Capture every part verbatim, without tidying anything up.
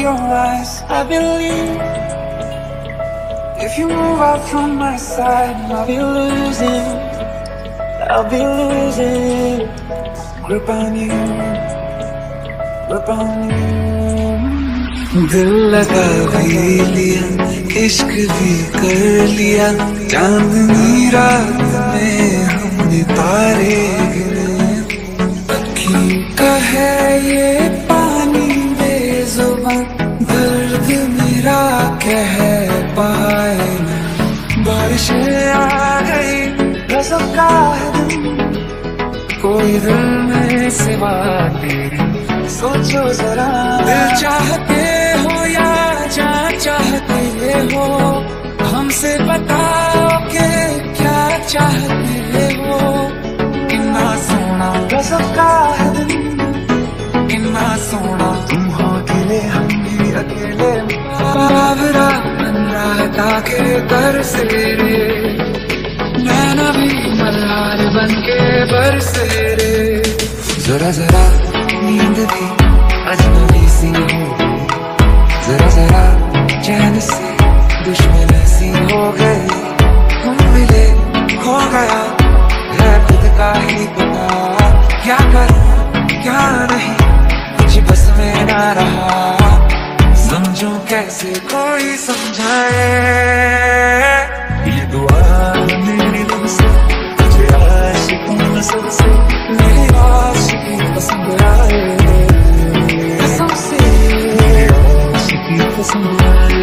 your eyes, I believe. If you move out from my side, I'll be losing, I'll be losing grip on you, grip on you. दिल लगा भी लिया, इश्क भी कर लिया, चांदनी रात में हमने तारे गिने। अखी का है ये पानी बेजुबान, दर्द मेरा कह पाए ना। बारिशें आ गई, रज़्क़ का है दिन, कोई दिल में सिवा तेरे, सोचो जरा। दिल चाहते हो या जान चाहते हो, हमसे बताओ कि क्या चाहते हो। कितना सोना रज़्क़ का है दिन, कितना सोना तुम हो अकेले, हम भी अकेले। बाबरा बन रहा के बरसे रे, नैना भी मल्हार बन के बरसे रे। जरा जरा नींद भी अजनबी सी हो गई, जरा जरा चैन से दुश्मन सी हो गई। हम मिले खो गया है खुद का ही पता, क्या करूं क्या नहीं कुछ बस में ना रहा। समझूं कैसे कोई समझाए, ये दुआ मेरी दिल से तुझे आशिकों नस्ल से, मेरी आशिकी पसंद आए, कसम से मेरी आशिकी पसंद आए,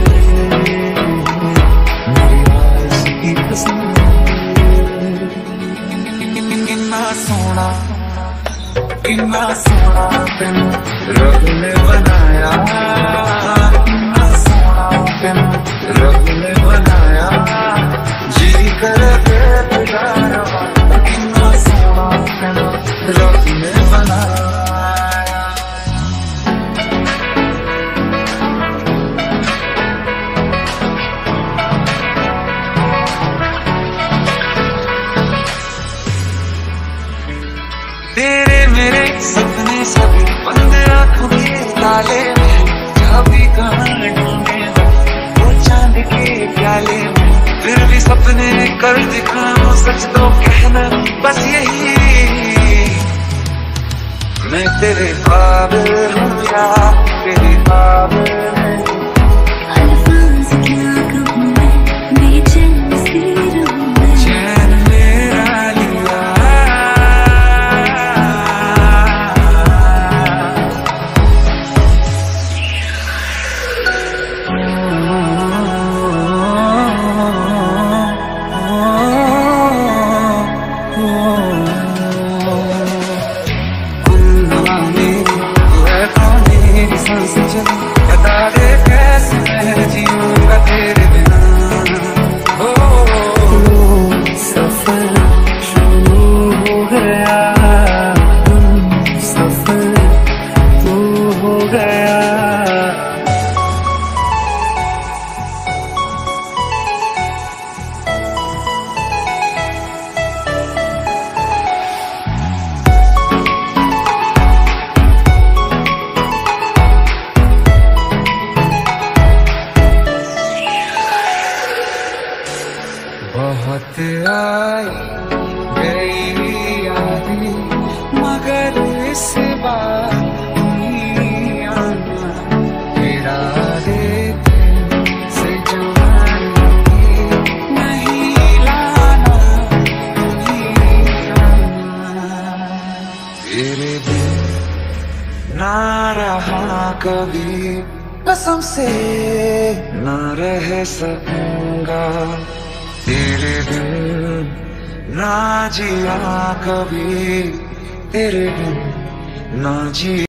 मेरी आशिकी पसंद आए। कितना सोना कितना सोना तेनू रब ने बनाया, कितना सोना तेनू रब ने बनाया, जी करे बेगुजारा। कितना सोना तेनू रब ने बनाया। तेरे मेरे सपने सभी बंद आँखों के ताले में, जहाँ भी कहाँ ढूंढे वो चांद के प्याले में। फिर भी सपने कर दिखाऊं सच तो कहना बस यही, मैं तेरे काबिल हूँ या तेरे काबिल नहीं। अल्फाज़ क्या कहूँ मैं, बेचैन सी रहूँ मैं, चैन मेरा लिया बता दे कैसे मैं जीऊंगा तेरे बिना। ओ, सफर शुरू हो गया, सफर तू हो गया। बहुत आई गई यादें, मगर इस बार नहीं आना, तेरा देते से जवानी नहीं लाना, नहीं आना। तेरे बिन ना रहा कभी, कसम से ना रह सकूंगा। तेरे बिन ना जिया कभी, तेरे बिन ना जी।